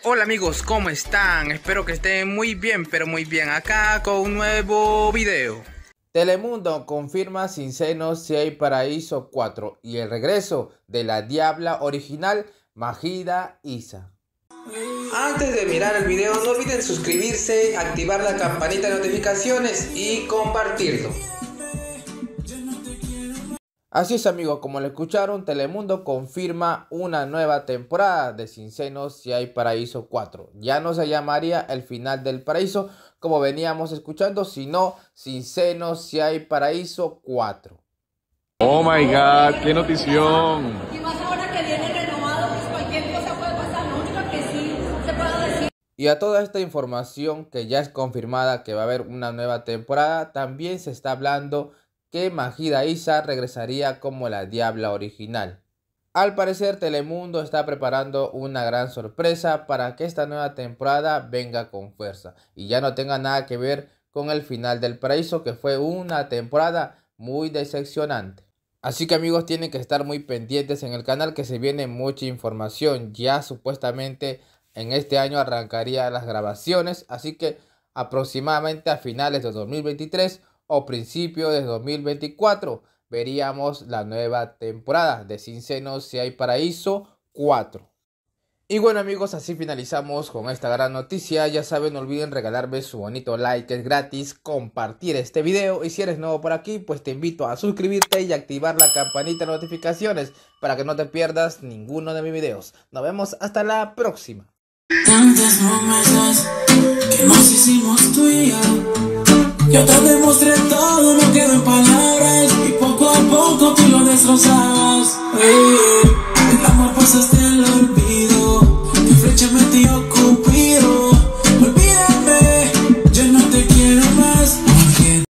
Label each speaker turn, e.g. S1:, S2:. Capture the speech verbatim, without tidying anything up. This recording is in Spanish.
S1: Hola amigos, ¿cómo están? Espero que estén muy bien, pero muy bien, acá con un nuevo video.
S2: Telemundo confirma sin senos si hay Paraíso cuatro y el regreso de la diabla original Majida Isa.
S1: Antes de mirar el video no olviden suscribirse, activar la campanita de notificaciones y compartirlo.
S2: Así es amigos, como lo escucharon, Telemundo confirma una nueva temporada de Sin Senos si hay Paraíso cuatro. Ya no se llamaría El Final del Paraíso como veníamos escuchando, sino Sin Senos si hay Paraíso cuatro.
S3: Oh my god, qué notición.
S4: Y más ahora que viene renovado, pues cualquier cosa puede pasar. Lo único que sí se puede decir.
S2: Y a toda esta información que ya es confirmada que va a haber una nueva temporada, también se está hablando que Majida Isa regresaría como la diabla original. Al parecer Telemundo está preparando una gran sorpresa para que esta nueva temporada venga con fuerza y ya no tenga nada que ver con El Final del Paraíso, que fue una temporada muy decepcionante. Así que amigos, tienen que estar muy pendientes en el canal, que se viene mucha información. Ya supuestamente en este año arrancaría las grabaciones, así que aproximadamente a finales de dos mil veintitrés o principio de dos mil veinticuatro veríamos la nueva temporada de Sin Senos si hay Paraíso cuatro. Y bueno amigos, así finalizamos con esta gran noticia. Ya saben, no olviden regalarme su bonito like, es gratis, compartir este video, y si eres nuevo por aquí, pues te invito a suscribirte y activar la campanita de notificaciones para que no te pierdas ninguno de mis videos. Nos vemos hasta la próxima.
S5: Tantas promesas que nos hicimos tú y yo. Yo te demostré todo, no quedó en palabras, y poco a poco tú lo destrozabas. Hey, el amor pasaste al olvido.